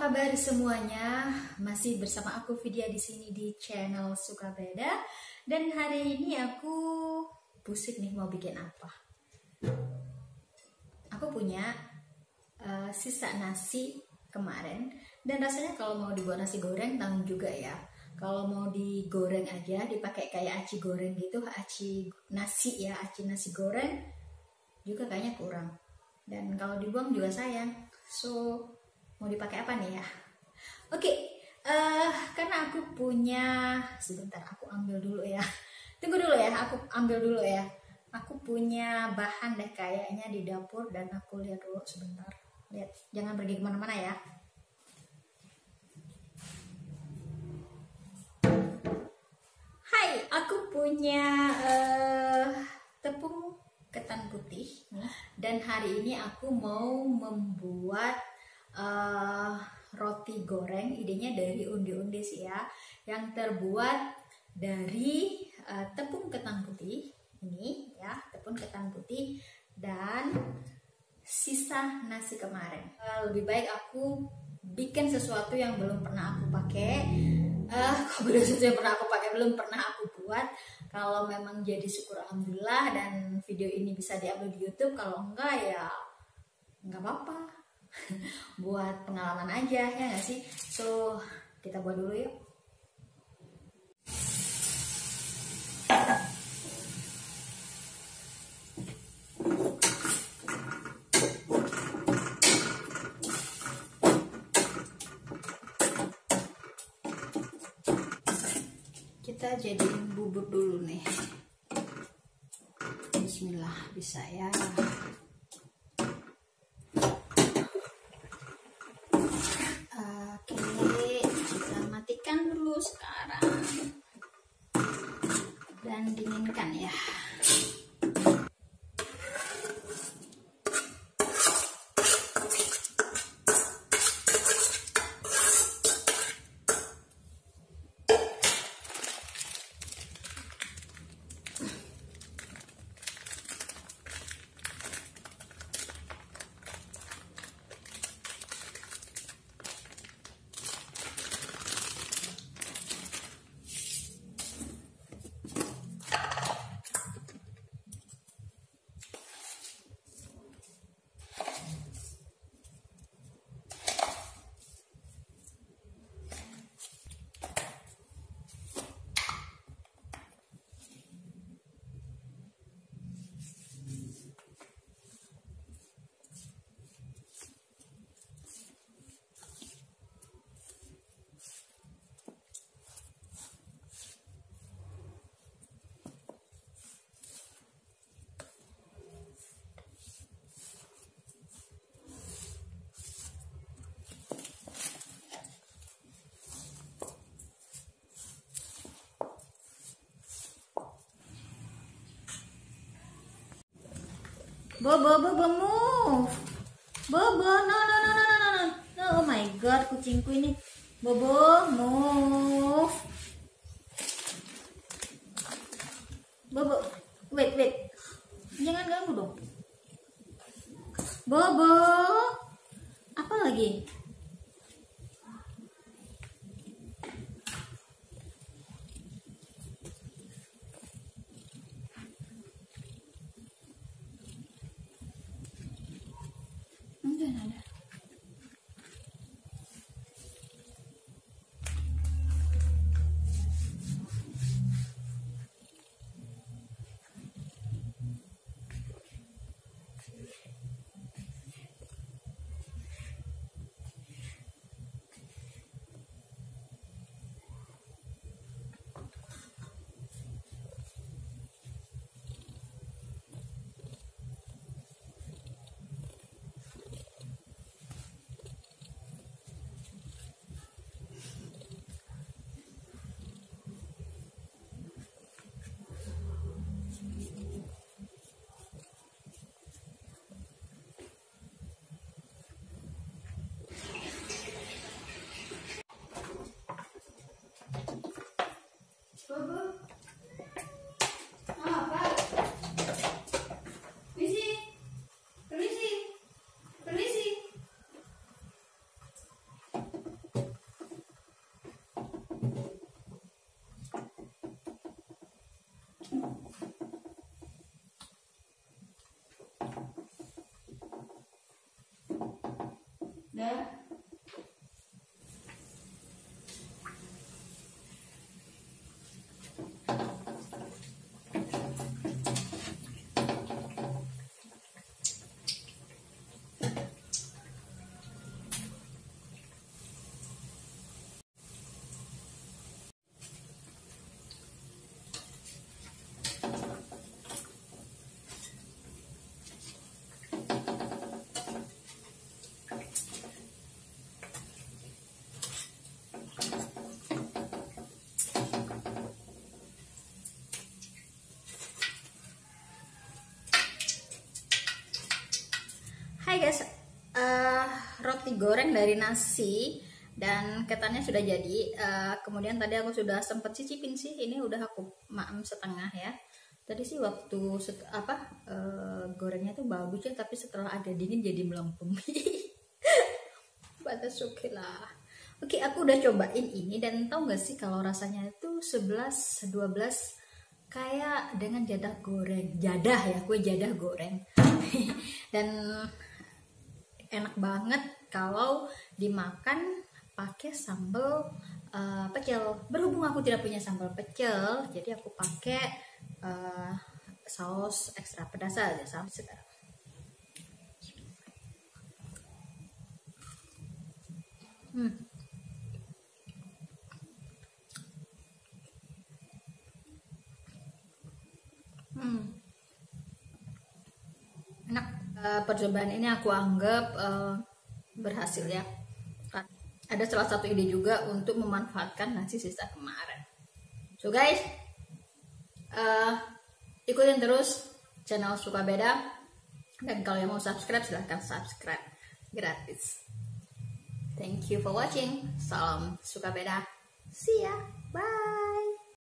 kabar semuanya? Masih bersama aku Vidya di sini di channel Suka Beda. Dan hari ini aku pusing nih mau bikin apa. Aku punya sisa nasi kemarin dan rasanya kalau mau dibuat nasi goreng tanggung juga ya. Kalau mau digoreng aja, dipakai kayak aci goreng gitu, aci nasi ya, aci nasi goreng juga kayaknya kurang. Dan kalau dibuang juga sayang. So mau dipakai apa nih ya? Oke, karena aku punya, sebentar aku ambil dulu ya. Tunggu dulu ya, aku ambil dulu ya. Aku punya bahan deh kayaknya di dapur dan aku lihat dulu sebentar. Lihat, jangan pergi kemana-mana ya. Hai, aku punya tepung ketan putih nih. Dan hari ini aku mau membuat roti goreng, idenya dari onde-onde sih ya, yang terbuat dari tepung ketan putih ini ya, tepung ketan putih dan sisa nasi kemarin. Lebih baik aku bikin sesuatu yang belum pernah aku pakai. Belum pernah aku buat. Kalau memang jadi syukur alhamdulillah dan video ini bisa diupload di YouTube. Kalau enggak ya nggak apa-apa. Buat pengalaman aja ya nggak sih. So kita buat dulu yuk. Kita jadiin bubur dulu nih. Bismillah, bisa ya. Oke, kita matikan dulu sekarang dan dinginkan ya. Bobo, move. Bobo, no. Oh my god, kucingku ini. Bobo, move. Bobo, wait. Jangan ganggu dong. Bobo, apa lagi? Ada. Udah. Hai guys, roti goreng dari nasi dan ketannya sudah jadi. Kemudian tadi aku sudah sempat cicipin sih, ini udah aku maem setengah ya. Tadi sih waktu gorengnya tuh bagus ya, tapi setelah agak dingin jadi melempem. Batas oke lah. Oke, aku udah cobain ini dan tahu nggak sih kalau rasanya itu 11-12 kayak dengan jadah goreng, jadah ya, kue jadah goreng. Dan enak banget kalau dimakan pakai sambal pecel. Berhubung aku tidak punya sambal pecel, jadi aku pakai saus ekstra pedas aja sampai sekarang. Enak. Percobaan ini aku anggap berhasil ya. Ada salah satu ide juga untuk memanfaatkan nasi sisa kemarin. So guys, ikutin terus channel Suka Beda, dan kalau yang mau subscribe silahkan subscribe gratis. Thank you for watching. Salam Suka Beda. See ya. Bye.